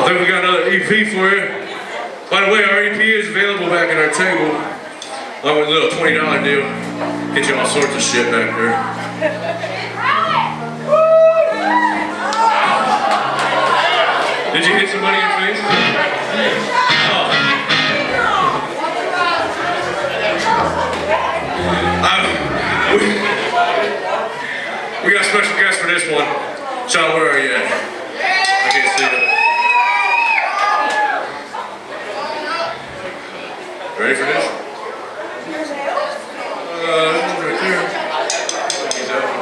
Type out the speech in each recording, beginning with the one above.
Then we got another EP for you. By the way, our EP is available back at our table. Along with a little $20 deal. Get you all sorts of shit back there. Did you hit somebody in the face? Oh. We got a special guest for this one. Shaun, where are you at? I can't see you. Ready for this? Right there. He's out.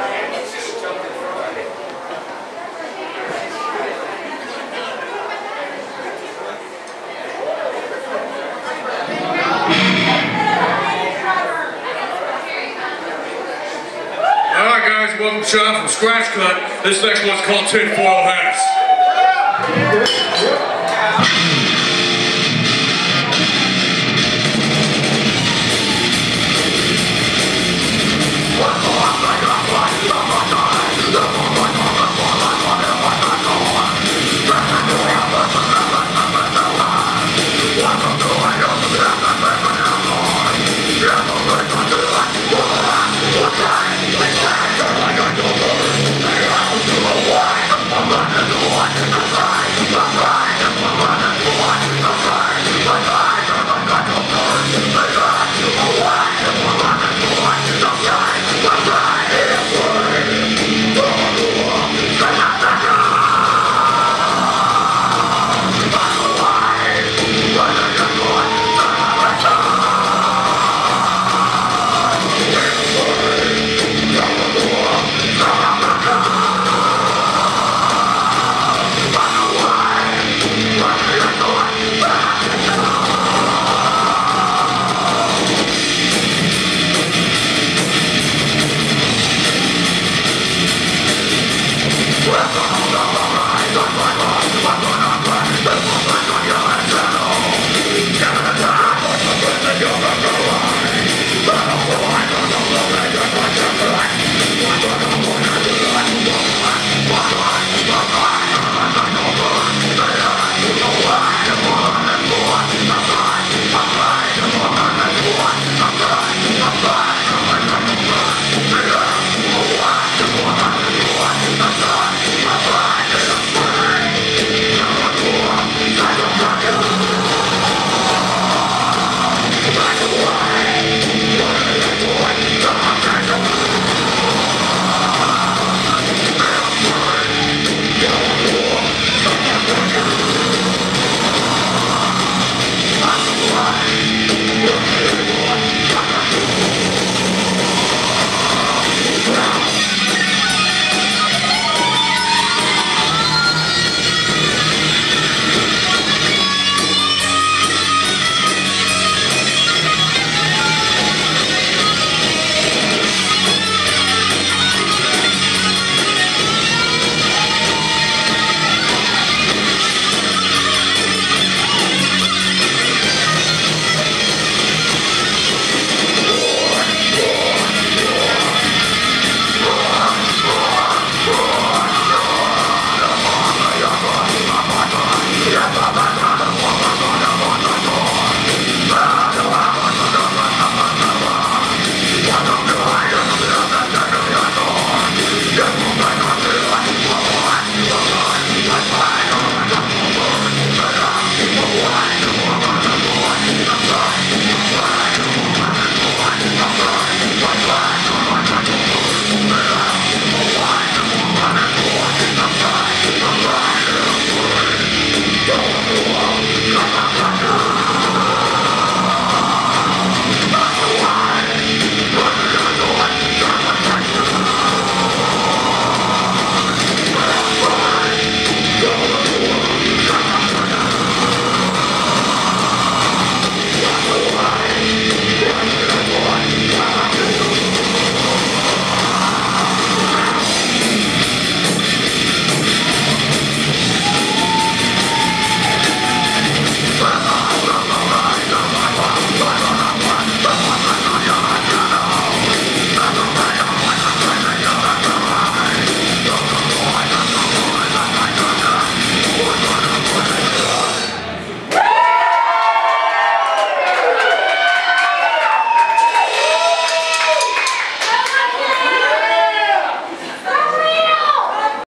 Alright guys, welcome to Shaun from Scratch Cut. This next one's called Tinfoil Hats. Welcome.